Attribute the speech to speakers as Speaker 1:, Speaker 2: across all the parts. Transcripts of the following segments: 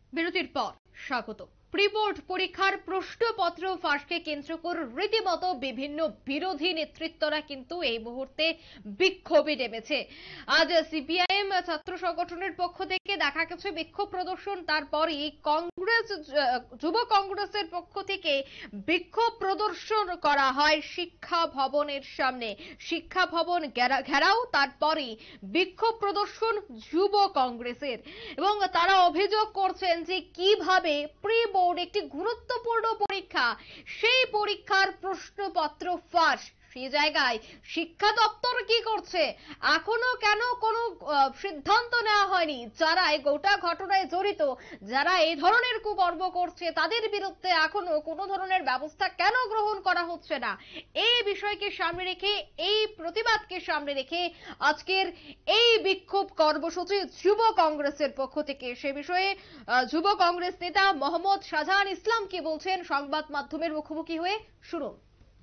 Speaker 1: বিরতির পর স্বাগত। প্রি বোর্ড পরীক্ষার প্রশ্নপত্র ফাঁসকে কেন্দ্র করে রীতিমতো বিভিন্ন বিরোধী নেতৃত্বরা কিন্তু এই মুহূর্তে বিক্ষোভে নেমেছে। আজ সিপিআইএম ছাত্র সংগঠনের পক্ষ থেকে দেখা গেছে বিক্ষোভ প্রদর্শন, তারপরই কংগ্রেস যুব কংগ্রেসের পক্ষ থেকে বিক্ষোভ প্রদর্শন করা হয় শিক্ষা ভবনের সামনে। শিক্ষা ভবন ঘেরাও, তারপরই বিক্ষোভ প্রদর্শন যুব কংগ্রেসের, এবং তারা অভিযোগ করছেন যে কিভাবে প্রি বোর্ড একটি গুরুত্বপূর্ণ পরীক্ষা, সেই পরীক্ষার প্রশ্নপত্র ফাঁস। সেই জায়গায় শিক্ষা দপ্তর কি করছে, এখনো কেন কোনো সিদ্ধান্ত নেওয়া হয়নি? যারা এই গোটা ঘটনায় জড়িত, যারা এই ধরনের কুকর্ম করছে, তাদের বিরুদ্ধে এখনো কোনো ধরনের ব্যবস্থা কেন গ্রহণ করা হচ্ছে না? এই বিষয়কে সামনে রেখে, এই প্রতিবাদকে সামনে রেখে আজকের এই বিক্ষোভ কর্মসূচি যুব কংগ্রেসের পক্ষ থেকে। সে বিষয়ে যুব কংগ্রেস নেতা মোহাম্মদ শাহজাহান ইসলাম কি বলছেন সংবাদ মাধ্যমের মুখোমুখি হয়ে, শুনুন।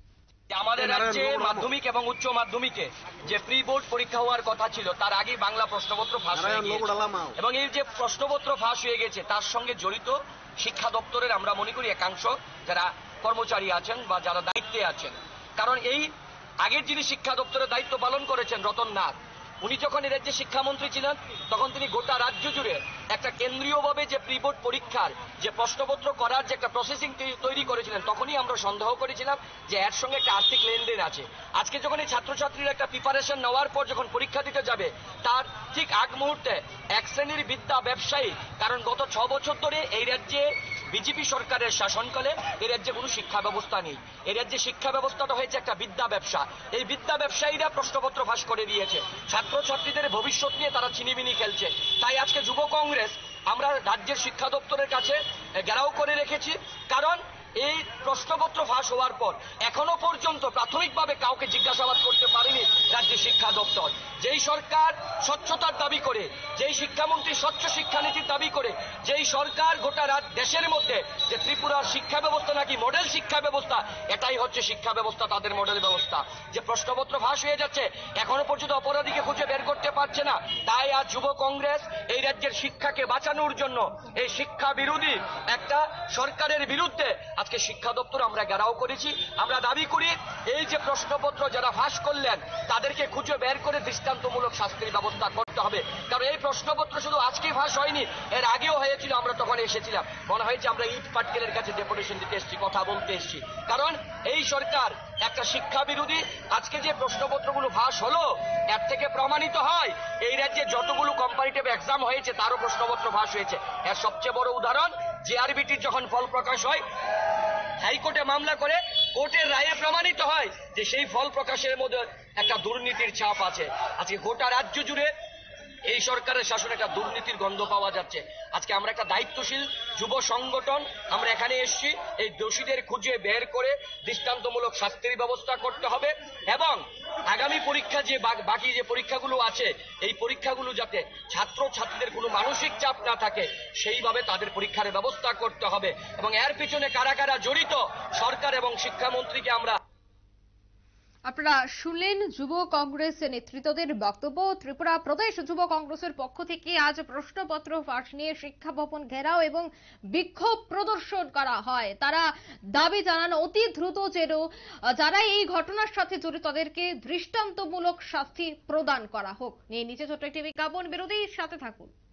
Speaker 2: আমাদের রাজ্যে মাধ্যমিক এবং উচ্চ মাধ্যমিকে যে প্রি বোর্ড পরীক্ষা হওয়ার কথা ছিল, তার আগে বাংলা প্রশ্নপত্র ফাঁস হয়ে গিয়েছে, এবং এই যে প্রশ্নপত্র ফাঁস হয়ে গেছে তার সঙ্গে জড়িত শিক্ষা দপ্তরের আমরা মনে করি একাংশ যারা কর্মচারী আছেন বা যারা দায়িত্বে আছেন। কারণ এই আগের যিনি শিক্ষা দপ্তরের দায়িত্ব পালন করেছেন রতন নাথ, উনি যখন এই রাজ্যে শিক্ষামন্ত্রী ছিলেন তখন তিনি গোটা রাজ্য জুড়ে একটা কেন্দ্রীয়ভাবে যে প্রি বোর্ড পরীক্ষার যে প্রশ্নপত্র করার যে একটা প্রসেসিং তৈরি করেছিলেন, তখনই আমরা সন্দেহ করেছিলাম যে এর সঙ্গে একটা আর্থিক লেনদেন আছে। আজকে যখন এই ছাত্রছাত্রীরা একটা প্রিপারেশন নেওয়ার পর যখন পরীক্ষা দিতে যাবে, তার ঠিক আগ মুহূর্তে এক শ্রেণীর বিদ্যা ব্যবসায়ী, কারণ গত 6 বছর ধরে এই রাজ্যে বিজেপি সরকারের শাসনকালে এই রাজ্যে কোনো শিক্ষা ব্যবস্থা নেই। এই রাজ্যে শিক্ষা ব্যবস্থাটা হয়েছে একটা বিদ্যা ব্যবসা। এই বিদ্যা ব্যবসায়ীরা প্রশ্নপত্র ফাঁস করে দিয়েছে, ছাত্রছাত্রীদের ভবিষ্যৎ নিয়ে তারা ছিনিমিনি খেলছে। তাই আজকে যুব কংগ্রেস আমরা রাজ্যের শিক্ষা দপ্তরের কাছে ঘেরাও করে রেখেছি। কারণ এই প্রশ্নপত্র ফাঁস হওয়ার পর এখনো পর্যন্ত প্রাথমিকভাবে কাউকে জিজ্ঞাসাবাদ করতে পারেনি রাজ্যের শিক্ষা দপ্তর। যেই সরকার স্বচ্ছতার দাবি করে, যেই শিক্ষামন্ত্রী স্বচ্ছ শিক্ষানীতির দাবি করে, যেই সরকার গোটা দেশের মধ্যে যে ত্রিপুরার শিক্ষা ব্যবস্থা নাকি মডেল শিক্ষা ব্যবস্থা, এটাই হচ্ছে শিক্ষা ব্যবস্থা, তাদের মডেল ব্যবস্থা। যে প্রশ্নপত্র ফাঁস হয়ে যাচ্ছে, এখনো পর্যন্ত অপরাধীকে খুঁজে বের করতে পারছে না। তাই আজ যুব কংগ্রেস এই রাজ্যের শিক্ষাকে বাঁচানোর জন্য এই শিক্ষা বিরোধী একটা সরকারের বিরুদ্ধে আজকে শিক্ষা দপ্তর আমরা ঘেরাও করেছি। আমরা দাবি করি এই যে প্রশ্নপত্র যারা ফাঁস করলেন তাদেরকে খুঁজে বের করে দৃষ্টান্তমূলক শাস্তির ব্যবস্থা করতে হবে। কারণ এই প্রশ্নপত্র শুধু আজকে ফাঁস হয়নি, এর আগেও হয়েছিল, আমরা তখন এসেছিলাম। মনে হয়েছে আমরা ইট পাটকেলের কাছে ডেপুটেশন দিতে এসেছি, কথা বলতে এসেছি। কারণ এই সরকার একটা শিক্ষা বিরোধী। আজকে যে প্রশ্নপত্রগুলো ফাঁস হলো, এর থেকে প্রমাণিত হয় এই রাজ্যে যতগুলো কম্পারেটিভ এক্সাম হয়েছে তারও প্রশ্নপত্র ফাঁস হয়েছে। এর সবচেয়ে বড় উদাহরণ জেআরবিটির যখন ফল প্রকাশ হয়, হাইকোর্টে মামলা করে কোর্টের রায়ে প্রমাণিত হয় যে সেই ফল প্রকাশের মধ্যে একটা দুর্নীতির ছাপ আছে। আজকে গোটা রাজ্য জুড়ে এই সরকারের শাসনে একটা দুর্নীতির গন্ধ পাওয়া যাচ্ছে। আজকে আমরা একটা দায়িত্বশীল যুব সংগঠন, আমরা এখানে এসেছি এই দোষীদের খুঁজে বের করে দৃষ্টান্তমূলক শাস্তির ব্যবস্থা করতে হবে, এবং আগামী পরীক্ষা যে বাকি যে পরীক্ষাগুলো আছে, এই পরীক্ষাগুলো যাতে ছাত্র ছাত্রীদের কোনো মানসিক চাপ না থাকে সেইভাবে তাদের পরীক্ষার ব্যবস্থা করতে হবে। এবং এর পিছনে কারা কারা জড়িত, সরকার এবং শিক্ষামন্ত্রীকে আমরা।
Speaker 1: আপনারা শুনলেন যুব কংগ্রেস নেতৃত্বদের বক্তব্য। ত্রিপুরা প্রদেশ যুব কংগ্রেসের পক্ষ থেকে আজ প্রশ্নপত্র ফাঁস নিয়ে শিক্ষা ভবন ঘেরাও এবং বিক্ষোভ প্রদর্শন করা হয়। তারা দাবি জানান অতি দ্রুত যেন যারা এই ঘটনার সাথে জড়িত তাদেরকে দৃষ্টান্তমূলক শাস্তি প্রদান করা হোক। নিয়ে নিচে ছোট্ট একটি বিজ্ঞাপন বিরতির সাথে থাকুন।